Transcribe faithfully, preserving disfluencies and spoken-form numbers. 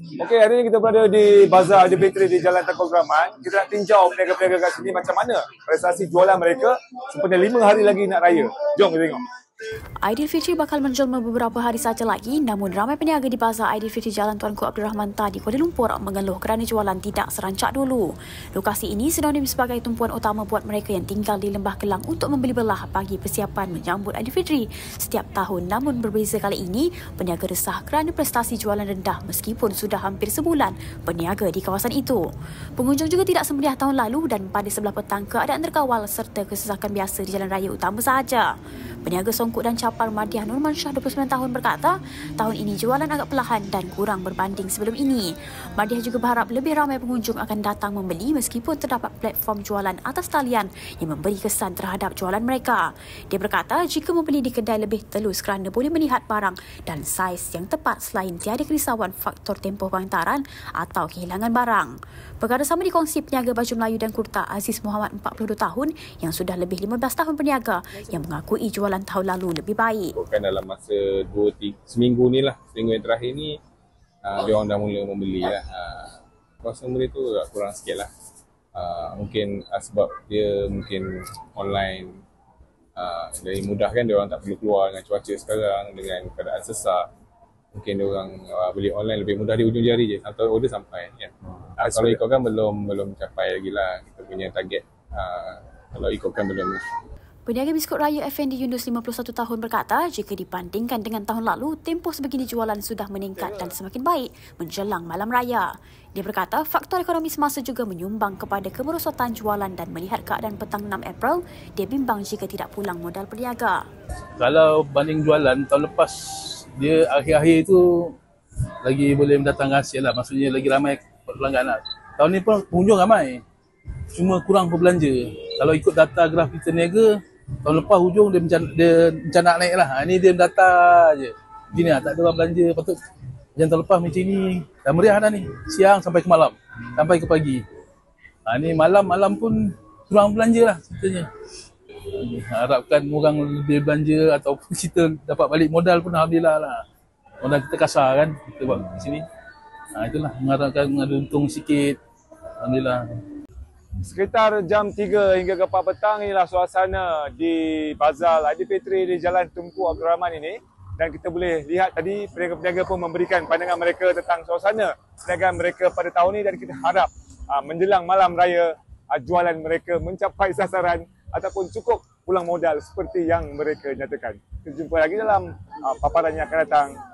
Okey, hari ini kita berada di Bazar Aidilfitri di Jalan Tengku Abdul Rahman. Kita nak tinjau peniaga-peniaga kat sini macam mana prestasi jualan mereka sempena lima hari lagi nak raya. Jom kita tengok. Aidilfitri bakal menjelma beberapa hari saja lagi, namun ramai peniaga di Bazar Aidilfitri Jalan Tuanku Abdul Rahman tadi Kuala Lumpur mengeluh kerana jualan tidak serancak dulu. Lokasi ini sinonim sebagai tumpuan utama buat mereka yang tinggal di Lembah Kelang untuk membeli belah bagi persiapan menyambut Aidilfitri setiap tahun. Namun berbeza kali ini, peniaga resah kerana prestasi jualan rendah meskipun sudah hampir sebulan berniaga di kawasan itu. Pengunjung juga tidak semeriah tahun lalu dan pada sebelah petang keadaan terkawal serta kesesakan biasa di jalan raya utama sahaja. Peniaga songkok dan capal Madiah Nurman Shah dua puluh sembilan tahun berkata, tahun ini jualan agak perlahan dan kurang berbanding sebelum ini. Madiah juga berharap lebih ramai pengunjung akan datang membeli meskipun terdapat platform jualan atas talian yang memberi kesan terhadap jualan mereka. Dia berkata jika membeli di kedai lebih telus kerana boleh melihat barang dan saiz yang tepat selain tiada kerisauan faktor tempoh penghantaran atau kehilangan barang. Perkara sama dikongsi peniaga baju Melayu dan kurta Aziz Muhammad empat puluh dua tahun yang sudah lebih lima belas tahun berniaga yang mengakui jualan tahun lalu lebih baik. Bukan dalam masa dua tiga seminggu ni lah, seminggu yang terakhir ni uh, dia orang dah mula membeli lah. Uh, Kuasa membeli tu agak kurang sikit lah. Uh, mungkin uh, sebab dia mungkin online, uh, jadi mudah kan dia orang tak perlu keluar dengan cuaca sekarang, dengan keadaan sesak. Mungkin dia orang uh, beli online lebih mudah di ujung jari je, atau order sampai. Ya. Uh, kalau ikutkan belum belum capai lagi lah kita punya target. Uh, kalau ikutkan belum. Peniaga biskut raya Effendi Yunus lima puluh satu tahun berkata jika dibandingkan dengan tahun lalu, tempoh sebegini jualan sudah meningkat dan semakin baik menjelang malam raya. Dia berkata faktor ekonomi semasa juga menyumbang kepada kemerosotan jualan dan melihat keadaan petang enam April, dia bimbang jika tidak pulang modal peniaga. Kalau banding jualan tahun lepas, dia akhir-akhir itu lagi boleh mendatangkan hasil lah. Maksudnya lagi ramai pelanggan lah. Tahun ni pun pengunjung ramai, cuma kurang berbelanja. Kalau ikut data graf kita niaga, tahun lepas hujung dia mencana, dia mencana naik lah. Ini dia data je. Gini lah, tak ada orang belanja. Patut yang tahun lepas macam ni, dah meriah dah ni. Siang sampai ke malam, sampai ke pagi. Ha, ni malam-malam pun kurang belanja lah ceritanya. Harapkan orang lebih belanja ataupun kita dapat balik modal pun Alhamdulillah lah. Modal kita kasar kan, kita buat di sini. Ha, itulah, mengharapkan ada untung sikit. Alhamdulillah. Sekitar jam tiga hingga ke empat petang inilah suasana di Bazar Aidilfitri di Jalan Tunku Abdul Rahman ini. Dan kita boleh lihat tadi peniaga-peniaga pun memberikan pandangan mereka tentang suasana perniagaan mereka pada tahun ini, dan kita harap uh, menjelang malam raya uh, jualan mereka mencapai sasaran ataupun cukup pulang modal seperti yang mereka nyatakan. Kita jumpa lagi dalam uh, paparan yang akan datang.